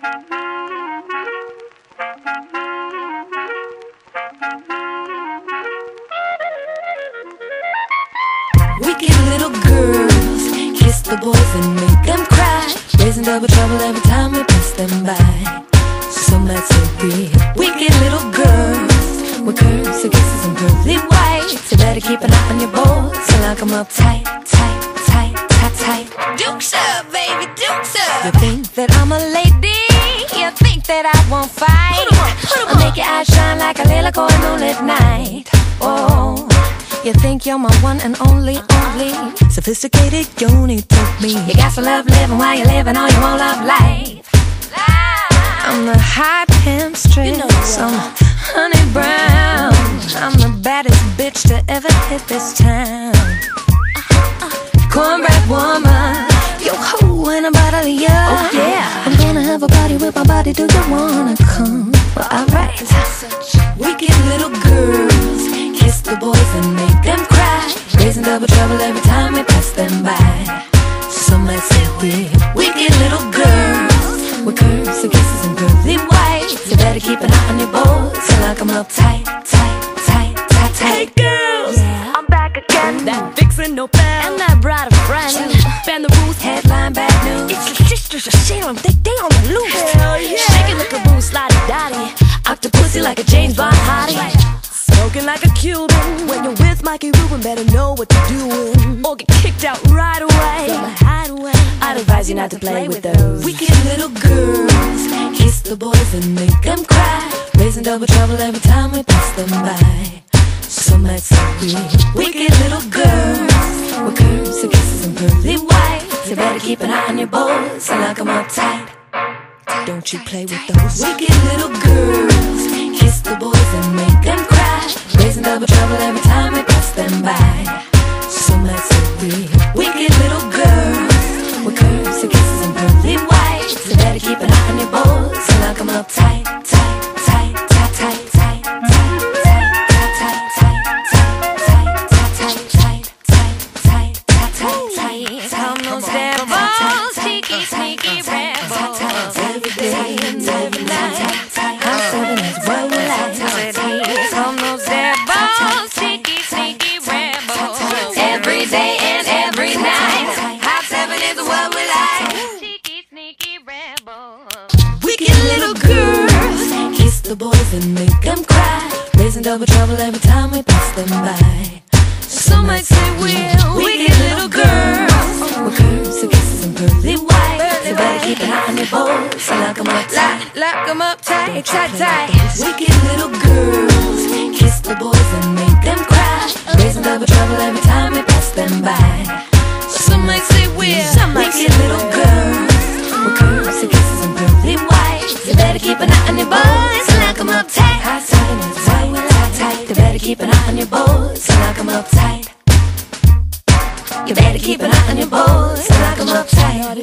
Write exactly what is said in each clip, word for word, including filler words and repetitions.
Wicked little girls kiss the boys and make them cry, raising double trouble every time we pass them by. So much so weird. Wicked little girls with curves and kisses and pearly whites. You better keep an eye on your boys and lock them up tight, tight, tight, tight, tight. Dukes up, baby, dukes up. You think that I'm a lady? You think that I won't fight? Put 'em up, put 'em I'll up. Make your eyes shine like a little coin moonlit night. Oh, you think you're my one and only, only sophisticated, you need to me. You got to love living while you're living all your whole love life. I'm the hot hamstress, you know I'm honey brown. I'm the baddest bitch to ever hit this town. Cornbread woman, yo ho in a bottle of ya. Oh yeah, I'm gonna have a party with my body. Do you wanna come? Well, alright. Wicked little girls kiss the boys and make them cry, raising double trouble every time we pass them by. Some might say we're wicked little girls with curves and kisses and pearly whites. You better keep an eye on your boys and lock them up tight, tight, tight, tight, tight. Hey girls, yeah. I'm back again. That vixen no bell and that bride of friend. Bend the rules, headline bad news. It's your sisters, a Salem, they, they on the loose. Hell yeah. Shake it like a boo, slide it, daddy. Octopussy like a James Bond hottie. Smoking like a Cuban. When you're with Mikey Rubin, better know what you're doing, or get kicked out right away. From a hideaway. I'd advise you not to play with those wicked little girls. Kiss the boys and make them cry, raising double trouble every time we pass them by. So much so weird. Wicked little girls with curves and kisses and pearly whites. You better keep an eye on your boys and lock them up tight. Don't you play with those wicked little girls. Kiss the boys and make them cry, raising double trouble every time we pass them by. So much so weird. Wicked little girls with curves and kisses and pearly whites. You better keep an eye on your boys and lock them up tight, tight, tight, tight, tight, tight, tight, tight, tight, tight, tight, tight, tight, tight, tight, tight, tight. Come those devils, sneaky, sneaky rebels. Every day and every night, hot seven is what we like. Come those devils, sneaky, sneaky rebels. Every day and every night, hot seven is what we like. Sneaky, sneaky rebels. Wicked little girls kiss the boys and make them cry, raising double trouble every time we pass them by. Some might say we're wicked little girls with curves and kisses and pearly whites. You better keep an eye on your boys and lock them up tight, lock them up tight, tight, tight. Wicked little girls kiss the boys and make them cry, raising double trouble every time we pass them by. Some might say we're wicked little girls with curves and kisses and pearly whites. You better keep an eye on your boys and lock them up tight, tight, tight, tight, tight. You better keep an eye on your boys and lock them up tight. You better keep an eye on your boys and lock them up tight.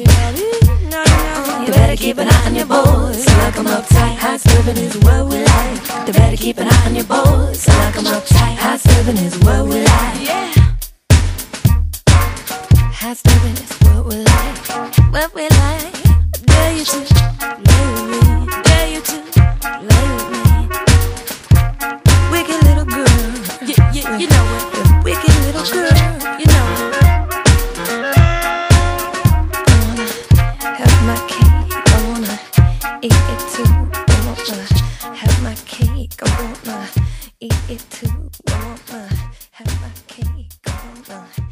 You better keep an eye on your boys and lock them up tight. Hot serving is what we like. You better keep an eye on your boys and lock them up tight. Hot serving is what we like. Yeah. Hot serving is what we like. What we like. Dare you to lay with me. Dare you to lay with me. Wicked little girl. Yeah, yeah, you know it. The wicked little girl. You know it. Have my cake, I wanna eat it too. I wanna have my cake, I wanna eat it too. I wanna have my cake, I wanna